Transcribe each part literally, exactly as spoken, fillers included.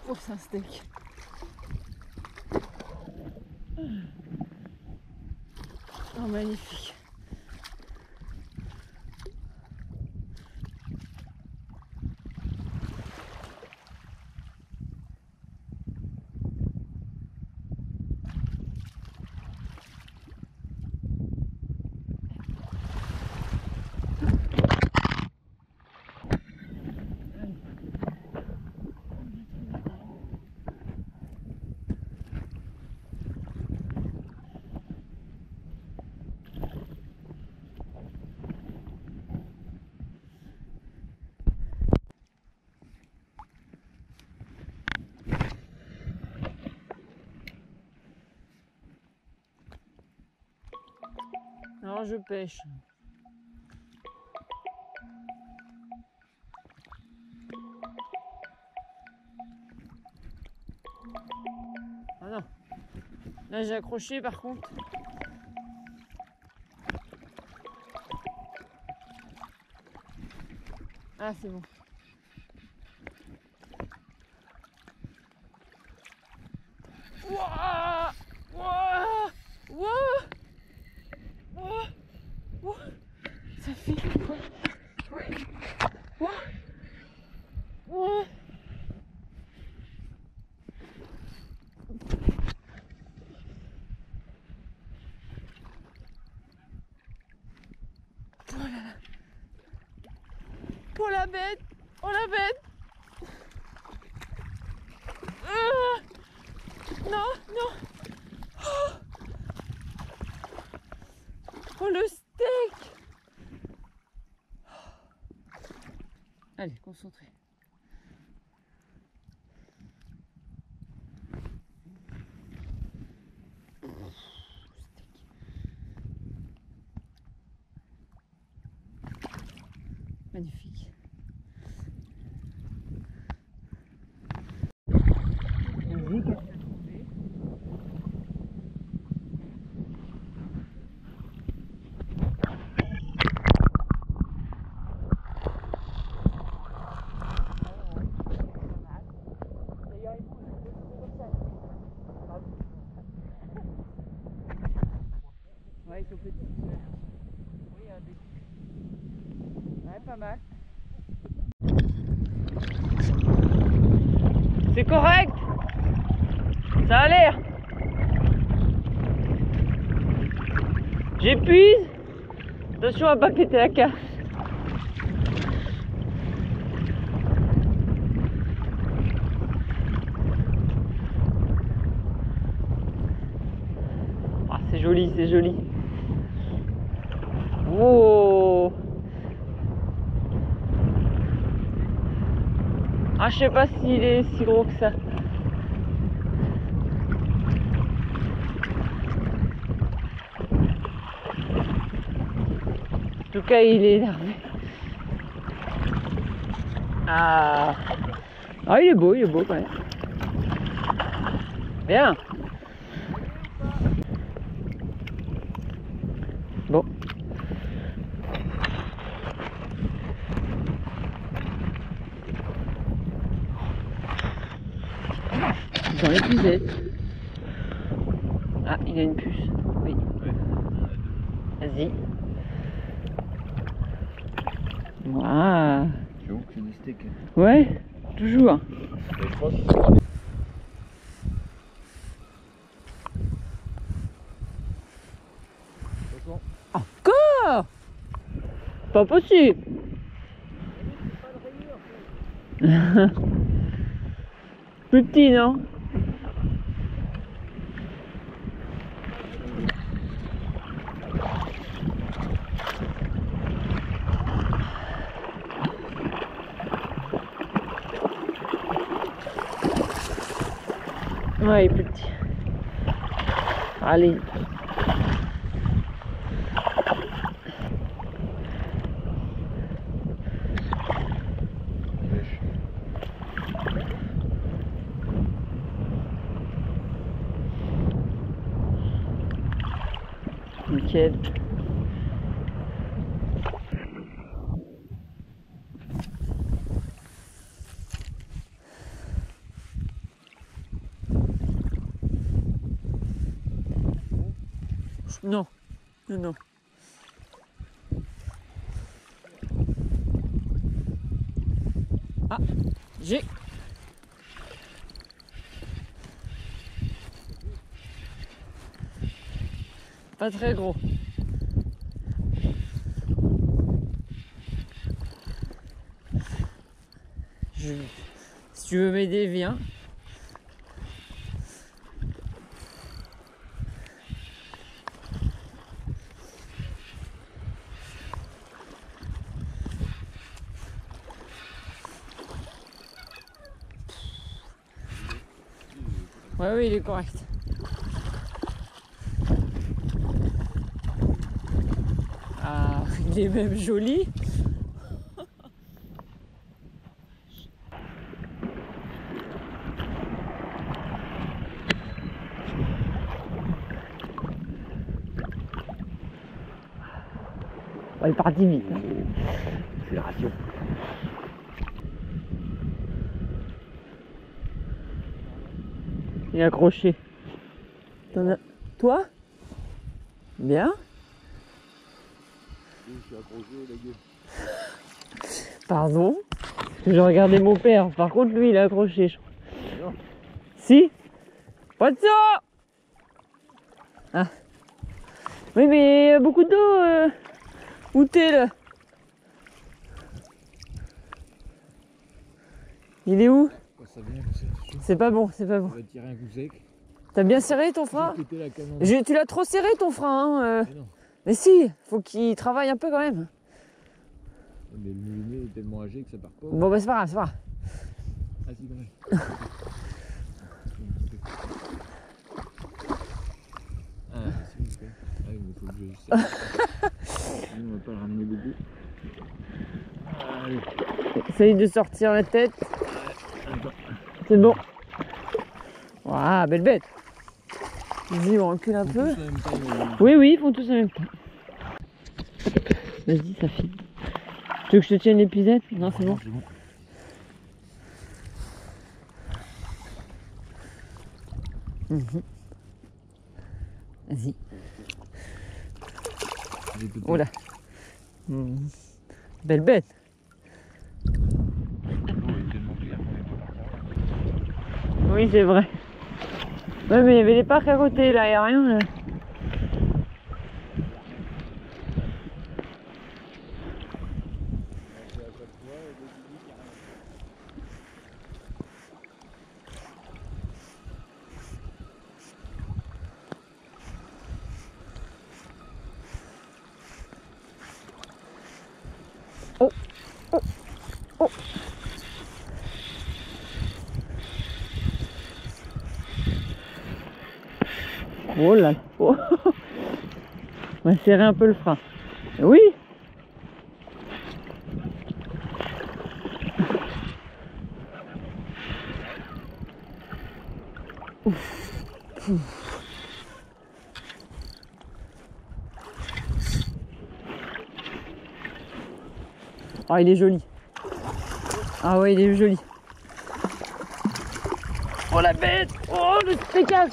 Oh, c'est un steak. Oh, magnifique. Non, je pêche. Ah non. Là, j'ai accroché par contre. Ah, c'est bon. Wouah! Wouah! Wouah! Wouah! Wouah! Ça fait quoi? Wouah! Wouah! Oh là là! Oh la bête! Oh la bête! Ah! Non, non! Oh! Oh le steak! Allez, concentré. Magnifique. Ouais, ils sont petits. Oui, un des... Ouais, pas mal. C'est correct. Ça a l'air. J'épuise. Attention à pas péter la casse. Ah, c'est joli, c'est joli. Oh. Ah, je sais pas s'il est si gros que ça. En tout cas, il est énervé. Ah. Ah, il est beau, il est beau quand même. Bien. Bon. Dans les pucettes. Ah, il a une puce. Oui. Vas-y. Waouh. Tu vois que c'est des steaks. Ouais, toujours. Encore? Pas possible. Plus petit, non? Ouais, il est plus petit. Allez. Nickel. Non, non, non. Ah, j'ai. Pas très gros. Je... Si tu veux m'aider, viens. Ouais, oui, il est correct. Ah, il est même joli. Elle est partie vite. Hein. C'est la ration. Il est accroché. T'en as... Toi? Bien. Oui, je suis accroché, la gueule. Pardon? Je regardais mon père. Par contre, lui, il est accroché. Je crois. Non. Si? Pas de ça! Ah. Oui, mais euh, beaucoup d'eau. Euh... Où t'es là? Il est où? Ça vient, c'est C'est pas bon, c'est pas bon. On va tirer un coup sec. T'as bien serré ton frein? La Je, tu l'as trop serré ton frein. Hein, euh. mais, non. Mais si, faut qu'il travaille un peu quand même. Mais le moulinet est tellement âgé que ça part pas. Bon bah c'est pas grave, c'est pas grave. Ah si, quand même. Ah, si, ok. Ah oui, mais faut que je... On va pas le ramener beaucoup. Allez. Essaye de sortir la tête. C'est bon. Waouh, belle bête. Vas-y, on recule un peu. Oui, oui, ils font tous en même temps. Vas-y, ça file. Tu veux que je te tienne l'épisode? Non, c'est bon. bon. Mmh. Vas-y. Oh là. Mmh. Belle bête. Oui, c'est vrai. Ouais, mais il y avait les parcs à côté, là, il n'y a rien. Là. Oh, oh, oh. Oh là là. Oh. On va serrer un peu le frein. Oui. Ouf. Ouf. Ah, il est joli. Ah ouais, il est joli. Oh la bête. Oh le spécasse.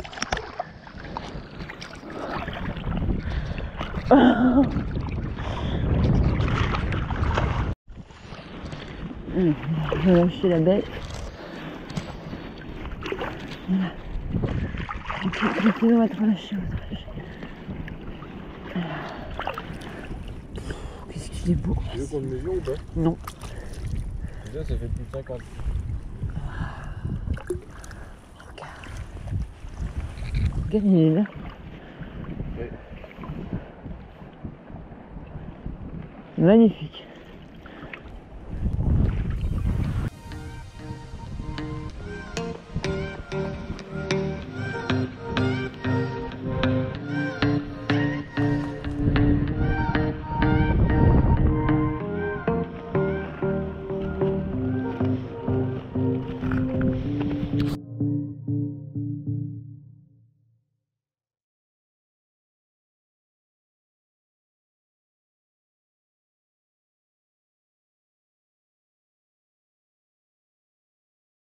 Je vais lâcher la bête. Voilà. On va te relâcher. Qu'est-ce qu'il est beau. Tu veux qu'on le mesure ou pas? Non. Déjà, ça fait plus de cinquante. Regarde. Regarde, il est là. Ouais. Magnifique.